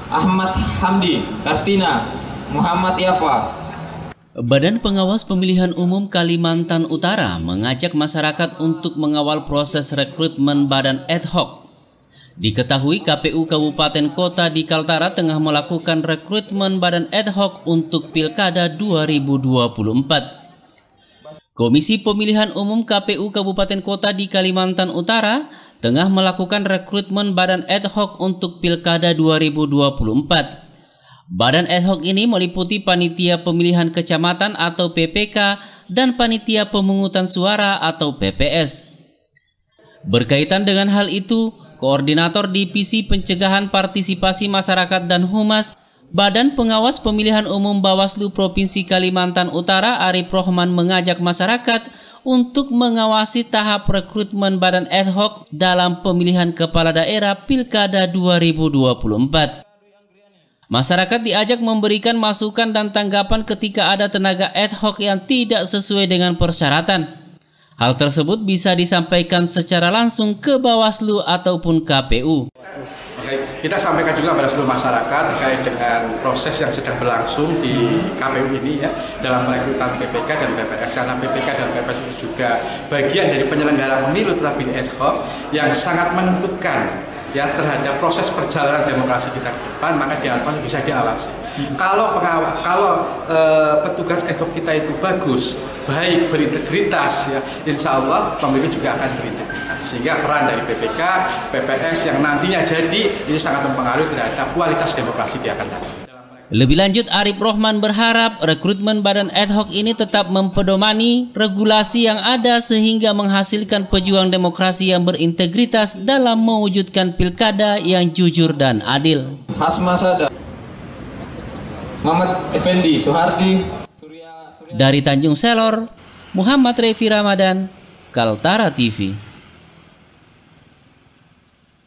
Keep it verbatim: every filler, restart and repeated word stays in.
Ahmad Hamdi Kartina, Muhammad Yafa. Badan Pengawas Pemilihan Umum Kalimantan Utara mengajak masyarakat untuk mengawal proses rekrutmen badan ad hoc. Diketahui K P U Kabupaten Kota di Kaltara tengah melakukan rekrutmen badan ad hoc untuk Pilkada dua ribu dua puluh empat. Komisi Pemilihan Umum K P U Kabupaten Kota di Kalimantan Utara tengah melakukan rekrutmen badan ad hoc untuk Pilkada dua ribu dua puluh empat. Badan ad hoc ini meliputi Panitia Pemilihan Kecamatan atau P P K dan Panitia Pemungutan Suara atau P P S. Berkaitan dengan hal itu, Koordinator Divisi Pencegahan Partisipasi Masyarakat dan Humas Badan Pengawas Pemilihan Umum Bawaslu Provinsi Kalimantan Utara Arif Rohman mengajak masyarakat untuk mengawasi tahap rekrutmen badan ad hoc dalam pemilihan kepala daerah Pilkada dua ribu dua puluh empat. Masyarakat diajak memberikan masukan dan tanggapan ketika ada tenaga ad hoc yang tidak sesuai dengan persyaratan. Hal tersebut bisa disampaikan secara langsung ke Bawaslu ataupun K P U. Kita sampaikan juga pada seluruh masyarakat terkait dengan proses yang sedang berlangsung di K P U ini ya, dalam perekrutan P P K dan P P S, karena P P K dan P P S itu juga bagian dari penyelenggara pemilu tetapi ad hoc yang sangat menentukan ya terhadap proses perjalanan demokrasi kita ke depan, maka diharapkan bisa diawasi. Hmm. Kalau pengawal, kalau e, petugas ad hoc kita itu bagus, baik, berintegritas, ya, insya Allah pemilu juga akan berintegritas. Sehingga peran dari P P K, P P S yang nantinya jadi ini sangat mempengaruhi terhadap kualitas demokrasi yang akan datang. Lebih lanjut, Arif Rohman berharap rekrutmen badan ad hoc ini tetap mempedomani regulasi yang ada sehingga menghasilkan pejuang demokrasi yang berintegritas dalam mewujudkan pilkada yang jujur dan adil. Hasmasada, Muhammad Effendi Suhardi. Dari Tanjung Selor, Muhammad Revi Ramadan, Kaltara T V.